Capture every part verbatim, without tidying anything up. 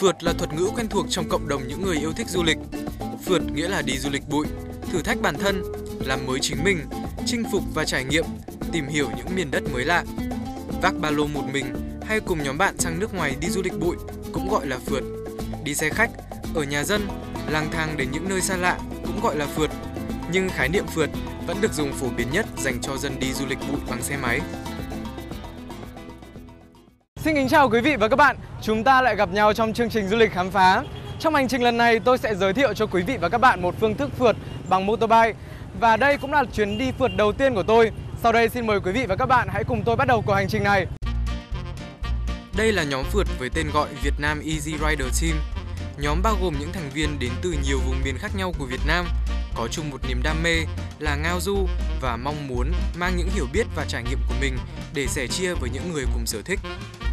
Phượt là thuật ngữ quen thuộc trong cộng đồng những người yêu thích du lịch. Phượt nghĩa là đi du lịch bụi, thử thách bản thân, làm mới chính mình, chinh phục và trải nghiệm, tìm hiểu những miền đất mới lạ. Vác ba lô một mình hay cùng nhóm bạn sang nước ngoài đi du lịch bụi cũng gọi là phượt. Đi xe khách, ở nhà dân, lang thang đến những nơi xa lạ cũng gọi là phượt. Nhưng khái niệm phượt vẫn được dùng phổ biến nhất dành cho dân đi du lịch bụi bằng xe máy. Xin kính chào quý vị và các bạn, chúng ta lại gặp nhau trong chương trình du lịch khám phá. Trong hành trình lần này tôi sẽ giới thiệu cho quý vị và các bạn một phương thức phượt bằng motorbike. Và đây cũng là chuyến đi phượt đầu tiên của tôi. Sau đây xin mời quý vị và các bạn hãy cùng tôi bắt đầu cuộc hành trình này. Đây là nhóm phượt với tên gọi Việt Nam Easy Rider Team. Nhóm bao gồm những thành viên đến từ nhiều vùng miền khác nhau của Việt Nam, có chung một niềm đam mê là ngao du và mong muốn mang những hiểu biết và trải nghiệm của mình để sẻ chia với những người cùng sở thích.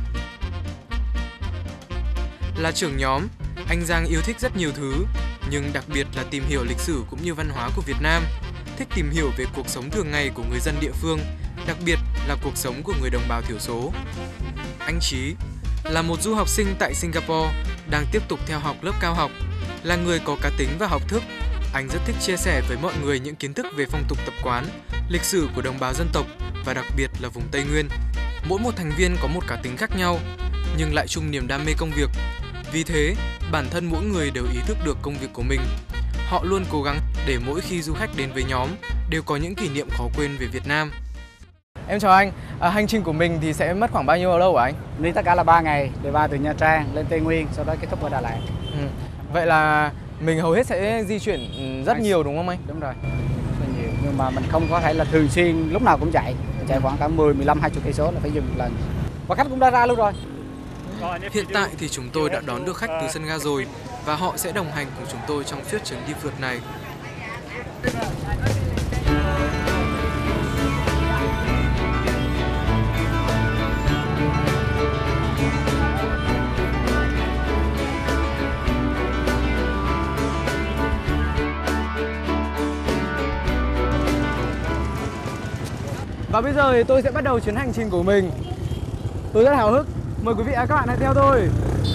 Là trưởng nhóm, anh Giang yêu thích rất nhiều thứ, nhưng đặc biệt là tìm hiểu lịch sử cũng như văn hóa của Việt Nam, thích tìm hiểu về cuộc sống thường ngày của người dân địa phương, đặc biệt là cuộc sống của người đồng bào thiểu số. Anh Trí là một du học sinh tại Singapore, đang tiếp tục theo học lớp cao học, là người có cá tính và học thức. Anh rất thích chia sẻ với mọi người những kiến thức về phong tục tập quán, lịch sử của đồng bào dân tộc và đặc biệt là vùng Tây Nguyên. Mỗi một thành viên có một cá tính khác nhau, nhưng lại chung niềm đam mê công việc. Vì thế, bản thân mỗi người đều ý thức được công việc của mình. Họ luôn cố gắng để mỗi khi du khách đến với nhóm đều có những kỷ niệm khó quên về Việt Nam. Em chào anh, à, hành trình của mình thì sẽ mất khoảng bao nhiêu lâu hả anh? Đi tất cả là ba ngày, đi ba từ Nha Trang lên Tây Nguyên, sau đó kết thúc ở Đà Lạt. Ừ. Vậy là mình hầu hết sẽ di chuyển rất nhiều đúng không anh? Đúng rồi, rất nhiều. Nhưng mà mình không có thể là thường xuyên lúc nào cũng chạy, chạy khoảng cả mười, mười lăm, hai mươi cây số là phải dừng lần. Và khách cũng đã ra luôn rồi. Hiện tại thì chúng tôi đã đón được khách từ sân ga rồi và họ sẽ đồng hành cùng chúng tôi trong suốt chuyến đi phượt này. Và bây giờ thì tôi sẽ bắt đầu chuyến hành trình của mình. Tôi rất háo hức. Mời quý vị và các bạn hãy theo tôi.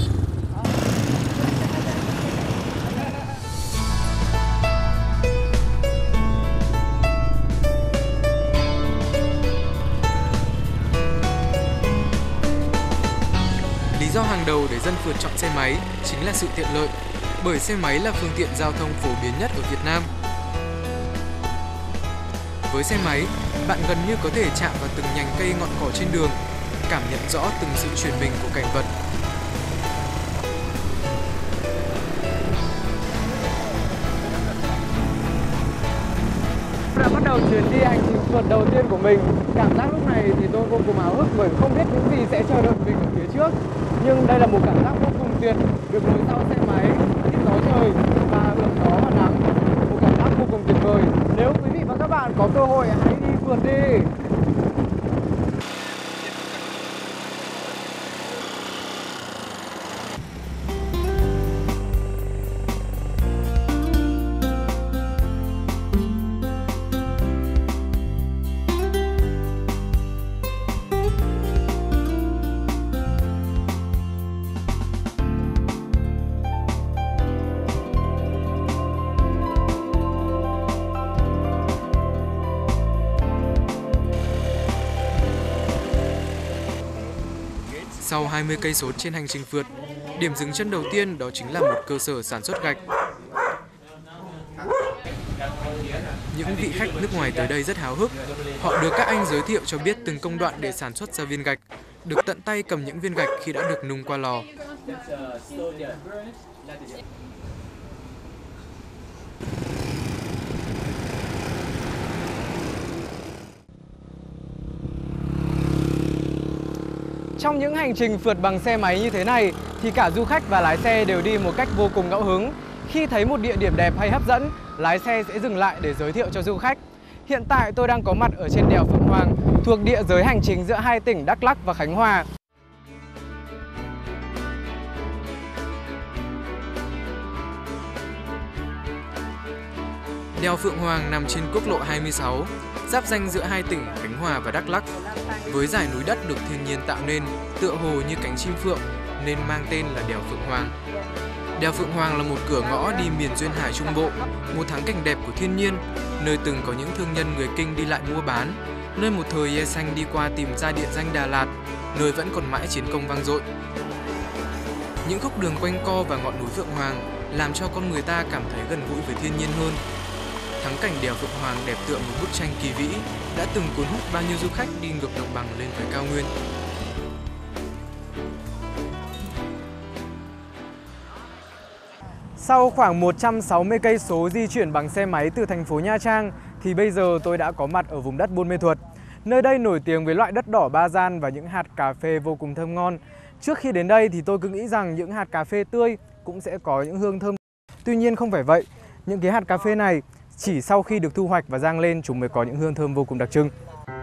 Lý do hàng đầu để dân phượt chọn xe máy chính là sự tiện lợi, bởi xe máy là phương tiện giao thông phổ biến nhất ở Việt Nam. Với xe máy, bạn gần như có thể chạm vào từng nhành cây ngọn cỏ trên đường, cảm nhận rõ từng sự chuyển mình của cảnh vật. Tôi đã bắt đầu chuyến đi hành trình phượt đầu tiên của mình. Cảm giác lúc này thì tôi vô cùng háo hức bởi không biết những gì sẽ chờ đợi mình ở phía trước. Nhưng đây là một cảm giác vô cùng tuyệt, được ngồi sau xe máy, hít gió trời và hưởng gió và nắng. Một cảm giác vô cùng tuyệt vời. Nếu quý vị và các bạn có cơ hội hãy đi phượt đi. Sau hai mươi cây số trên hành trình phượt, điểm dừng chân đầu tiên đó chính là một cơ sở sản xuất gạch. Những vị khách nước ngoài tới đây rất háo hức. Họ được các anh giới thiệu cho biết từng công đoạn để sản xuất ra viên gạch, được tận tay cầm những viên gạch khi đã được nung qua lò. Trong những hành trình phượt bằng xe máy như thế này thì cả du khách và lái xe đều đi một cách vô cùng ngẫu hứng. Khi thấy một địa điểm đẹp hay hấp dẫn, lái xe sẽ dừng lại để giới thiệu cho du khách. Hiện tại tôi đang có mặt ở trên đèo Phượng Hoàng, thuộc địa giới hành chính giữa hai tỉnh Đắk Lắk và Khánh Hòa. Đèo Phượng Hoàng nằm trên quốc lộ hai mươi sáu, giáp ranh giữa hai tỉnh Khánh Hòa và Đắk Lắk. Với dải núi đất được thiên nhiên tạo nên, tựa hồ như cánh chim phượng, nên mang tên là đèo Phượng Hoàng. Đèo Phượng Hoàng là một cửa ngõ đi miền duyên hải Trung Bộ, một thắng cảnh đẹp của thiên nhiên, nơi từng có những thương nhân người Kinh đi lại mua bán, nơi một thời Ye Xanh đi qua tìm ra địa danh Đà Lạt, nơi vẫn còn mãi chiến công vang dội. Những khúc đường quanh co và ngọn núi Phượng Hoàng làm cho con người ta cảm thấy gần gũi với thiên nhiên hơn. Thắng cảnh đèo Phượng Hoàng đẹp tựa một bức tranh kỳ vĩ đã từng cuốn hút bao nhiêu du khách đi ngược đồng bằng lên với cao nguyên. Sau khoảng một trăm sáu mươi cây số di chuyển bằng xe máy từ thành phố Nha Trang thì bây giờ tôi đã có mặt ở vùng đất Buôn Mê Thuột. Nơi đây nổi tiếng với loại đất đỏ ba gian và những hạt cà phê vô cùng thơm ngon. Trước khi đến đây thì tôi cứ nghĩ rằng những hạt cà phê tươi cũng sẽ có những hương thơm. Tuy nhiên không phải vậy. Những cái hạt cà phê này chỉ sau khi được thu hoạch và rang lên chúng mới có những hương thơm vô cùng đặc trưng.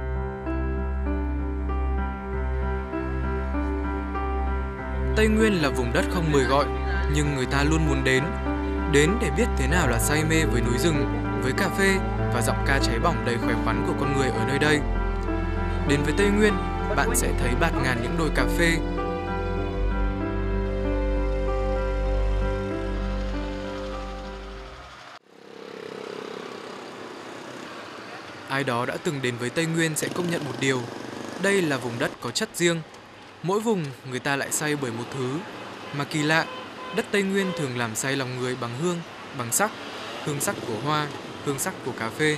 Tây Nguyên là vùng đất không mời gọi, nhưng người ta luôn muốn đến. Đến để biết thế nào là say mê với núi rừng, với cà phê và giọng ca cháy bỏng đầy khỏe khoắn của con người ở nơi đây. Đến với Tây Nguyên, bạn sẽ thấy bạt ngàn những đồi cà phê. Ai đó đã từng đến với Tây Nguyên sẽ công nhận một điều, đây là vùng đất có chất riêng. Mỗi vùng người ta lại say bởi một thứ, mà kỳ lạ, đất Tây Nguyên thường làm say lòng người bằng hương, bằng sắc, hương sắc của hoa, hương sắc của cà phê.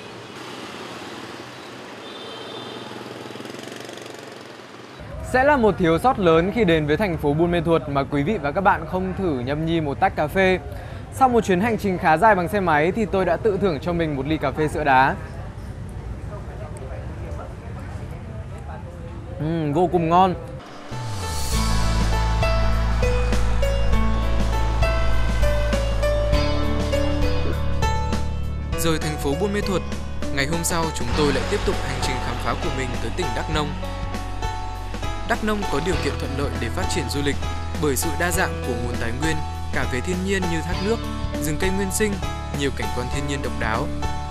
Sẽ là một thiếu sót lớn khi đến với thành phố Buôn Mê Thuột mà quý vị và các bạn không thử nhâm nhi một tách cà phê. Sau một chuyến hành trình khá dài bằng xe máy thì tôi đã tự thưởng cho mình một ly cà phê sữa đá. Uhm, vô cùng ngon. Rời thành phố Buôn Mê Thuột, ngày hôm sau chúng tôi lại tiếp tục hành trình khám phá của mình tới tỉnh Đắk Nông. Đắk Nông có điều kiện thuận lợi để phát triển du lịch bởi sự đa dạng của nguồn tài nguyên, cả về thiên nhiên như thác nước, rừng cây nguyên sinh, nhiều cảnh quan thiên nhiên độc đáo.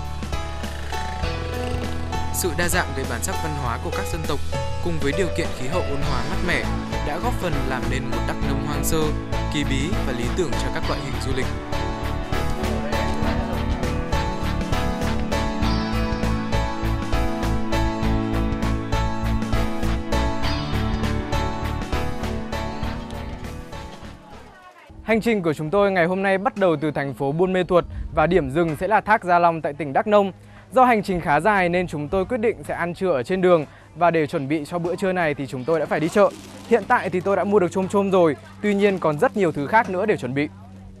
Sự đa dạng về bản sắc văn hóa của các dân tộc cùng với điều kiện khí hậu ôn hòa mát mẻ đã góp phần làm nên một Đắk Nông hoang sơ, kỳ bí và lý tưởng cho các loại hình du lịch. Hành trình của chúng tôi ngày hôm nay bắt đầu từ thành phố Buôn Mê Thuột và điểm dừng sẽ là Thác Gia Long tại tỉnh Đắk Nông. Do hành trình khá dài nên chúng tôi quyết định sẽ ăn trưa ở trên đường và để chuẩn bị cho bữa trưa này thì chúng tôi đã phải đi chợ. Hiện tại thì tôi đã mua được chôm chôm rồi, tuy nhiên còn rất nhiều thứ khác nữa để chuẩn bị.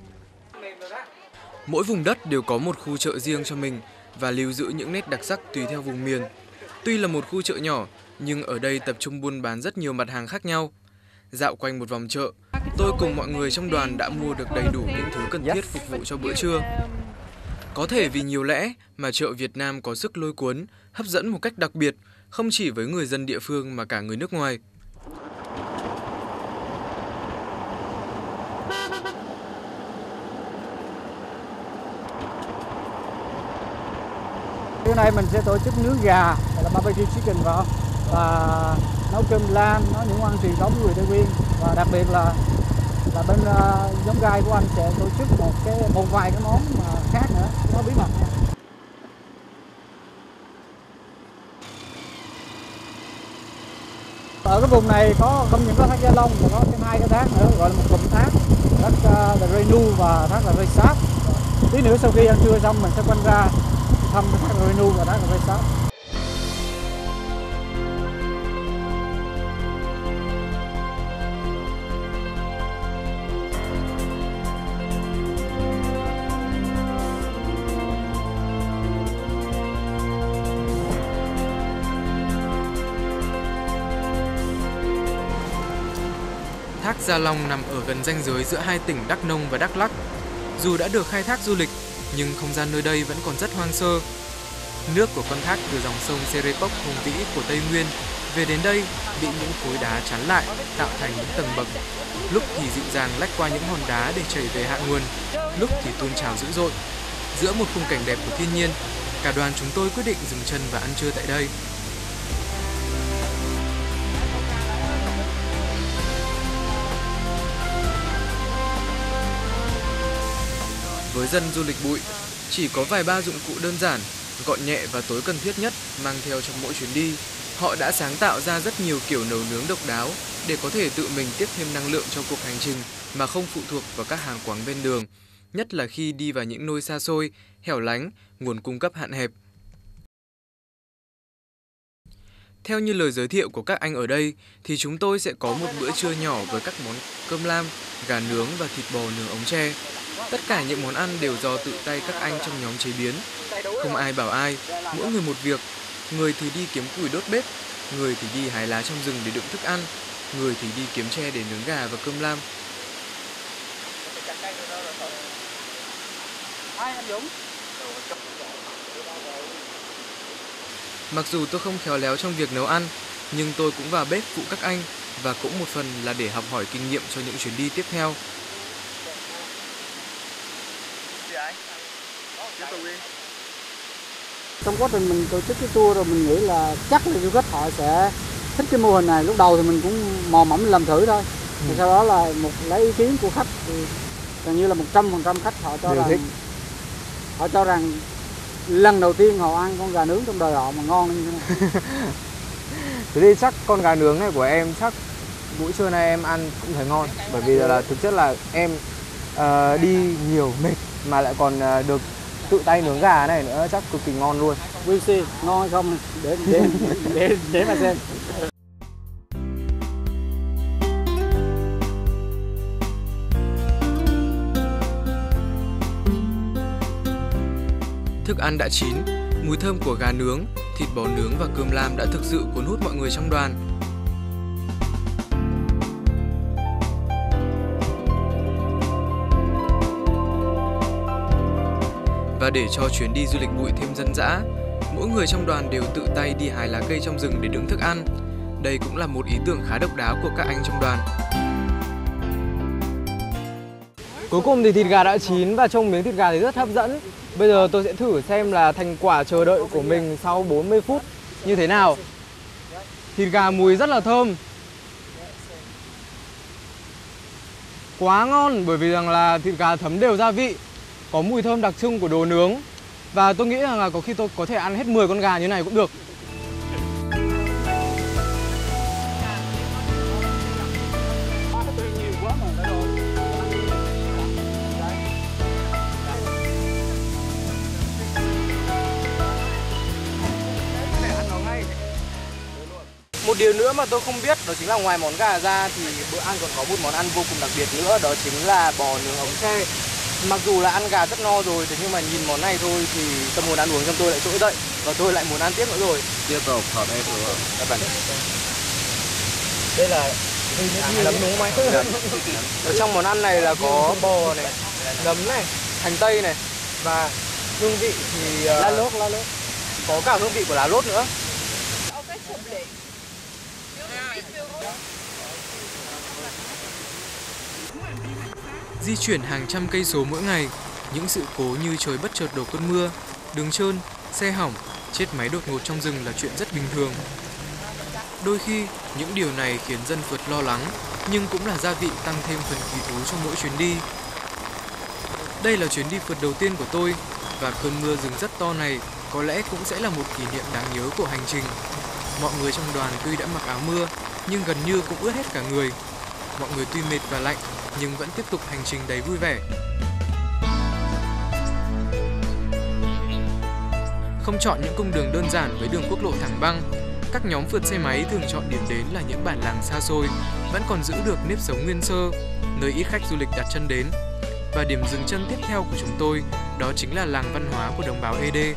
Mỗi vùng đất đều có một khu chợ riêng cho mình và lưu giữ những nét đặc sắc tùy theo vùng miền. Tuy là một khu chợ nhỏ nhưng ở đây tập trung buôn bán rất nhiều mặt hàng khác nhau. Dạo quanh một vòng chợ, tôi cùng mọi người trong đoàn đã mua được đầy đủ những thứ cần thiết phục vụ cho bữa trưa. Có thể vì nhiều lẽ mà chợ Việt Nam có sức lôi cuốn, hấp dẫn một cách đặc biệt, không chỉ với người dân địa phương mà cả người nước ngoài. Bữa nay mình sẽ tổ chức nướng gà, là barbecue chicken vào và nấu cơm lam, nấu những món ăn truyền thống của người Tây Nguyên và đặc biệt là là bên uh, giống gai của anh sẽ tổ chức một cái một vài cái món mà khác nữa, nó bí mật. Ở cái vùng này có không những có thác Gia Long mà có thêm hai cái thác nữa gọi là một cụm thác, thác uh, là Renu và thác là Rây Sáp. Tí nữa sau khi ăn trưa xong mình sẽ quanh ra thăm thác là Renu và thác là Rây Sáp. Thác Gia Long nằm ở gần ranh giới giữa hai tỉnh Đắk Nông và Đắk Lắk. Dù đã được khai thác du lịch, nhưng không gian nơi đây vẫn còn rất hoang sơ. Nước của con thác từ dòng sông Serepok hùng vĩ của Tây Nguyên về đến đây bị những khối đá chắn lại, tạo thành những tầng bậc. Lúc thì dịu dàng lách qua những hòn đá để chảy về hạ nguồn, lúc thì tuôn trào dữ dội. Giữa một khung cảnh đẹp của thiên nhiên, cả đoàn chúng tôi quyết định dừng chân và ăn trưa tại đây. Với dân du lịch bụi, chỉ có vài ba dụng cụ đơn giản, gọn nhẹ và tối cần thiết nhất mang theo trong mỗi chuyến đi. Họ đã sáng tạo ra rất nhiều kiểu nấu nướng độc đáo để có thể tự mình tiếp thêm năng lượng cho cuộc hành trình mà không phụ thuộc vào các hàng quán ven đường, nhất là khi đi vào những nơi xa xôi, hẻo lánh, nguồn cung cấp hạn hẹp. Theo như lời giới thiệu của các anh ở đây, thì chúng tôi sẽ có một bữa trưa nhỏ với các món cơm lam, gà nướng và thịt bò nướng ống tre. Tất cả những món ăn đều do tự tay các anh trong nhóm chế biến. Không ai bảo ai, mỗi người một việc. Người thì đi kiếm củi đốt bếp, người thì đi hái lá trong rừng để đựng thức ăn, người thì đi kiếm tre để nướng gà và cơm lam. Mặc dù tôi không khéo léo trong việc nấu ăn, nhưng tôi cũng vào bếp phụ các anh và cũng một phần là để học hỏi kinh nghiệm cho những chuyến đi tiếp theo. Trong quá trình mình tổ chức cái tour rồi mình nghĩ là chắc là du khách họ sẽ thích cái mô hình này. Lúc đầu thì mình cũng mò mẫm làm thử thôi. Ừ. Sau đó là một lấy ý kiến của khách thì gần như là một trăm phần trăm khách họ cho Điều rằng thích. họ cho rằng lần đầu tiên họ ăn con gà nướng trong đời họ mà ngon như thế này. Thế thì chắc con gà nướng này của em chắc buổi trưa nay em ăn cũng thấy ngon, bởi vì là thực chất là em uh, đi nhiều mệt mà lại còn uh, được tự tay nướng gà này nữa, chắc cực kỳ ngon luôn. We'll see, ngon hay không để để để để mà xem. Thức ăn đã chín, mùi thơm của gà nướng, thịt bò nướng và cơm lam đã thực sự cuốn hút mọi người trong đoàn. Và để cho chuyến đi du lịch bụi thêm dân dã, mỗi người trong đoàn đều tự tay đi hái lá cây trong rừng để đựng thức ăn. Đây cũng là một ý tưởng khá độc đáo của các anh trong đoàn. Cuối cùng thì thịt gà đã chín và trông miếng thịt gà thì rất hấp dẫn. Bây giờ tôi sẽ thử xem là thành quả chờ đợi của mình sau bốn mươi phút như thế nào. Thịt gà mùi rất là thơm. Quá ngon, bởi vì rằng là thịt gà thấm đều gia vị, có mùi thơm đặc trưng của đồ nướng. Và tôi nghĩ rằng là có khi tôi có thể ăn hết mười con gà như này cũng được. Một điều nữa mà tôi không biết đó chính là ngoài món gà ra thì bữa ăn còn có một món ăn vô cùng đặc biệt nữa, đó chính là bò nướng ống tre. Mặc dù là ăn gà rất no rồi, thế nhưng mà nhìn món này thôi thì tâm hồn ăn uống trong tôi lại trỗi dậy và tôi lại muốn ăn tiếp nữa rồi. Tiếp tục thở đây rồi các bạn. Đây là nấm đúng không anh? Ở trong món ăn này là có bò này, nấm này, hành tây này và hương vị thì uh, lá lốt, lá lốt. Có cả hương vị của lá lốt nữa. Di chuyển hàng trăm cây số mỗi ngày, những sự cố như trời bất chợt đổ cơn mưa, đường trơn, xe hỏng, chết máy đột ngột trong rừng là chuyện rất bình thường. Đôi khi, những điều này khiến dân phượt lo lắng, nhưng cũng là gia vị tăng thêm phần kỳ thú trong mỗi chuyến đi. Đây là chuyến đi phượt đầu tiên của tôi, và cơn mưa rừng rất to này có lẽ cũng sẽ là một kỷ niệm đáng nhớ của hành trình. Mọi người trong đoàn tuy đã mặc áo mưa, nhưng gần như cũng ướt hết cả người. Mọi người tuy mệt và lạnh, nhưng vẫn tiếp tục hành trình đầy vui vẻ. Không chọn những cung đường đơn giản với đường quốc lộ thẳng băng, các nhóm phượt xe máy thường chọn điểm đến là những bản làng xa xôi, vẫn còn giữ được nếp sống nguyên sơ, nơi ít khách du lịch đặt chân đến. Và điểm dừng chân tiếp theo của chúng tôi, đó chính là làng văn hóa của đồng bào e đê.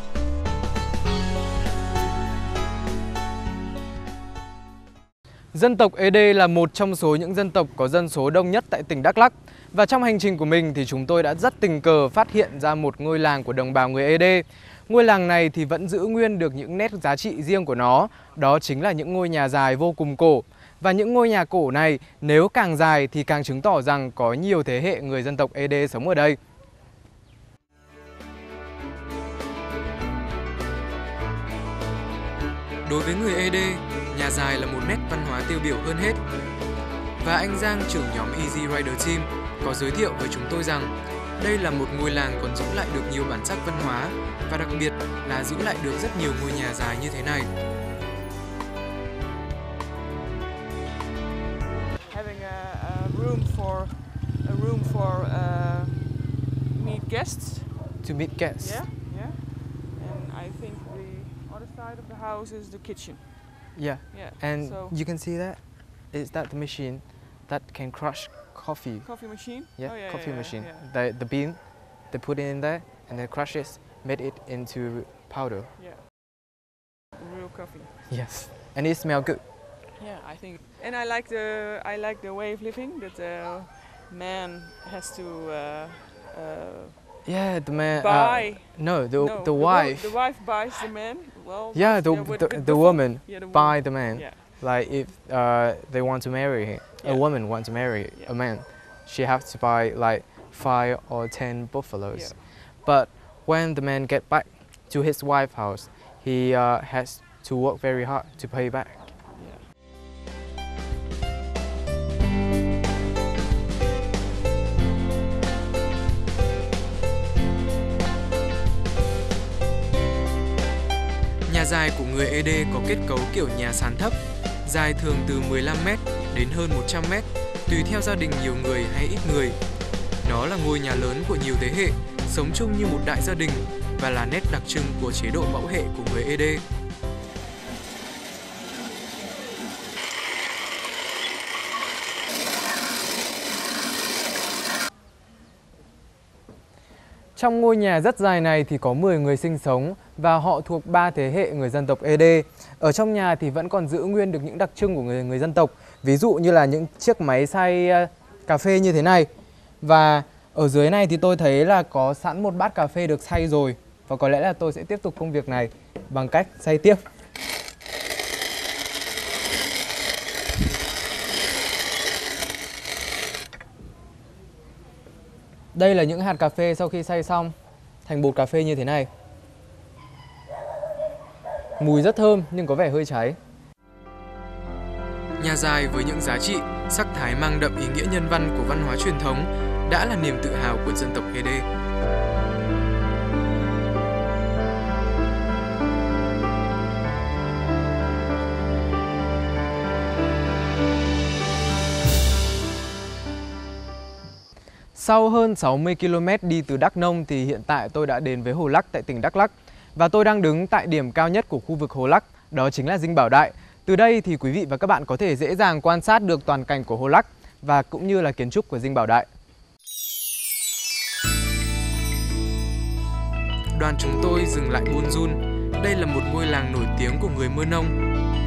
Dân tộc e đê là một trong số những dân tộc có dân số đông nhất tại tỉnh Đắk Lắk. Và trong hành trình của mình thì chúng tôi đã rất tình cờ phát hiện ra một ngôi làng của đồng bào người e đê. Ngôi làng này thì vẫn giữ nguyên được những nét giá trị riêng của nó, đó chính là những ngôi nhà dài vô cùng cổ. Và những ngôi nhà cổ này nếu càng dài thì càng chứng tỏ rằng có nhiều thế hệ người dân tộc e đê sống ở đây. Đối với người e đê, nhà dài là một nét văn hóa tiêu biểu hơn hết. Và anh Giang, trưởng nhóm Easy Rider Team, có giới thiệu với chúng tôi rằng Đây là một ngôi làng còn giữ lại được nhiều bản sắc văn hóa và đặc biệt là giữ lại được rất nhiều ngôi nhà dài như thế này. Having a, a room for a room for uh, meet guests. To meet guests. Yeah, yeah. And I think the other side of the house is the kitchen. Yeah. Yeah. And so you can see that? Is that the machine that can crush coffee? coffee machine. Yeah, oh, yeah coffee yeah, machine. Yeah. The the bean, they put it in there and then crush it, made it into powder. yeah. Real coffee. Yes. And it smells good. Yeah, I think. And I like the I like the way of living that the man has to uh, uh, Yeah, the man. buy. Uh, no, the no, the wo- wife. The wife buys the man. Well. Yeah, the yeah, with- the, with the before- woman Yeah, the buy woman. the man. Yeah. Like if uh, they want to marry him, a Yeah. woman wants to marry Yeah. a man, she has to buy like five or ten buffaloes. Yeah. But when the man get back to his wife's house, he uh, has to work very hard to pay back. Yeah. Nhà dài của người Ê Đê có kết cấu kiểu nhà sàn thấp, dài thường từ mười lăm mét đến hơn một trăm mét, tùy theo gia đình nhiều người hay ít người. Nó là ngôi nhà lớn của nhiều thế hệ, sống chung như một đại gia đình và là nét đặc trưng của chế độ mẫu hệ của người Ê Đê. Trong ngôi nhà rất dài này thì có mười người sinh sống và họ thuộc ba thế hệ người dân tộc Ê Đê. Ở trong nhà thì vẫn còn giữ nguyên được những đặc trưng của người người dân tộc, ví dụ như là những chiếc máy xay cà phê như thế này. Và ở dưới này thì tôi thấy là có sẵn một bát cà phê được xay rồi, và có lẽ là tôi sẽ tiếp tục công việc này bằng cách xay tiếp. Đây là những hạt cà phê sau khi xay xong thành bột cà phê như thế này. Mùi rất thơm nhưng có vẻ hơi cháy. Nhà dài với những giá trị, sắc thái mang đậm ý nghĩa nhân văn của văn hóa truyền thống đã là niềm tự hào của dân tộc Ê Đê. Sau hơn sáu mươi ki lô mét đi từ Đắk Nông thì hiện tại tôi đã đến với Hồ Lắc tại tỉnh Đắk Lắk. Và tôi đang đứng tại điểm cao nhất của khu vực Hồ Lắc, đó chính là Dinh Bảo Đại. Từ đây thì quý vị và các bạn có thể dễ dàng quan sát được toàn cảnh của Hồ Lắc và cũng như là kiến trúc của Dinh Bảo Đại. Đoàn chúng tôi dừng lại Buôn Dun. Đây là một ngôi làng nổi tiếng của người Mơ Nông.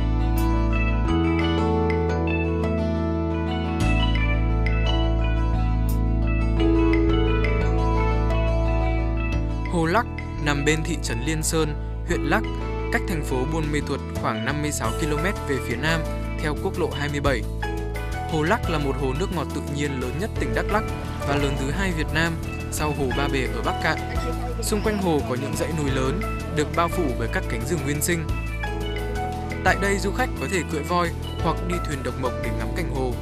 Hồ Lắc nằm bên thị trấn Liên Sơn, huyện Lắc, cách thành phố Buôn Mê Thuột khoảng năm mươi sáu ki lô mét về phía nam theo quốc lộ hai mươi bảy. Hồ Lắc là một hồ nước ngọt tự nhiên lớn nhất tỉnh Đắk Lắk và lớn thứ hai Việt Nam sau hồ Ba Bể ở Bắc Cạn. Xung quanh hồ có những dãy núi lớn được bao phủ bởi các cánh rừng nguyên sinh. Tại đây du khách có thể cưỡi voi hoặc đi thuyền độc mộc để ngắm cảnh hồ.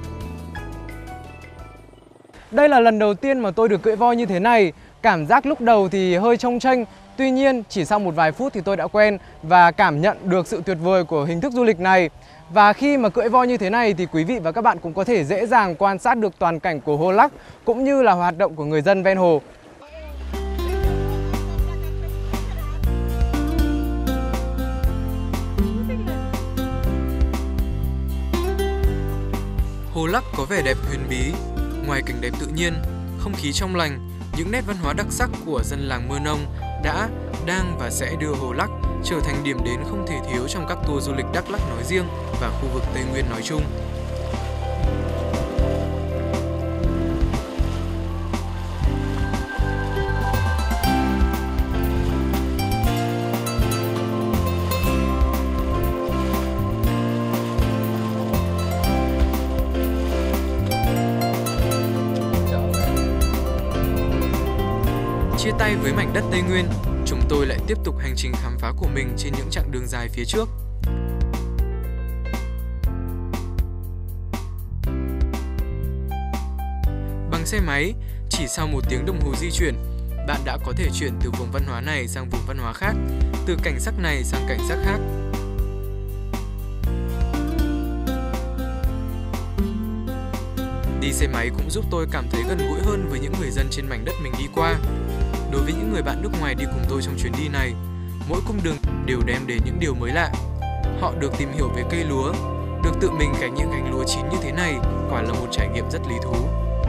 Đây là lần đầu tiên mà tôi được cưỡi voi như thế này. Cảm giác lúc đầu thì hơi chông chênh, tuy nhiên chỉ sau một vài phút thì tôi đã quen và cảm nhận được sự tuyệt vời của hình thức du lịch này. Và khi mà cưỡi voi như thế này thì quý vị và các bạn cũng có thể dễ dàng quan sát được toàn cảnh của Hồ Lắc cũng như là hoạt động của người dân ven hồ. Hồ Lắc có vẻ đẹp huyền bí. Ngoài cảnh đẹp tự nhiên, không khí trong lành, những nét văn hóa đặc sắc của dân làng Mơ Nông đã, đang và sẽ đưa Hồ Lắc trở thành điểm đến không thể thiếu trong các tour du lịch Đắk Lắk nói riêng và khu vực Tây Nguyên nói chung. Chia tay với mảnh đất Tây Nguyên, chúng tôi lại tiếp tục hành trình khám phá của mình trên những chặng đường dài phía trước. Bằng xe máy, Chỉ sau một tiếng đồng hồ di chuyển, bạn đã có thể chuyển từ vùng văn hóa này sang vùng văn hóa khác, từ cảnh sắc này sang cảnh sắc khác. Đi xe máy cũng giúp tôi cảm thấy gần gũi hơn với những người dân trên mảnh đất mình đi qua. Đối với những người bạn nước ngoài đi cùng tôi trong chuyến đi này, mỗi cung đường đều đem đến những điều mới lạ. Họ được tìm hiểu về cây lúa, được tự mình gánh những gánh lúa chín như thế này, quả là một trải nghiệm rất lý thú.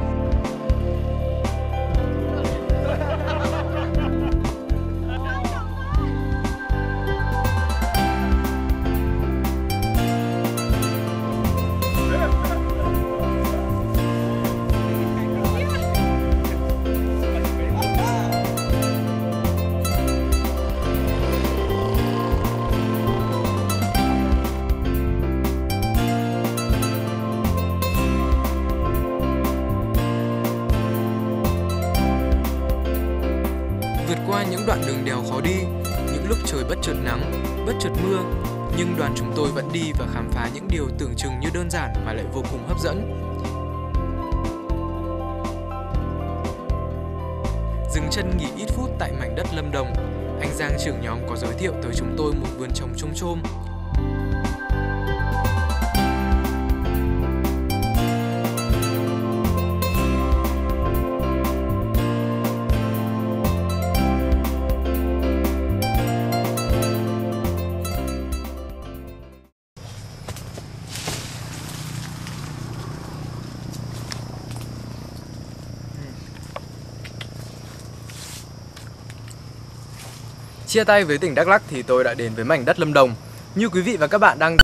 Vượt qua những đoạn đường đèo khó đi, những lúc trời bất chợt nắng, bất chợt mưa, nhưng đoàn chúng tôi vẫn đi và khám phá những điều tưởng chừng như đơn giản mà lại vô cùng hấp dẫn. Dừng chân nghỉ ít phút tại mảnh đất Lâm Đồng, anh Giang trưởng nhóm có giới thiệu tới chúng tôi một vườn trồng chôm chôm. Chia tay với tỉnh Đắk Lắk thì tôi đã đến với mảnh đất Lâm Đồng. Như quý vị và các bạn đang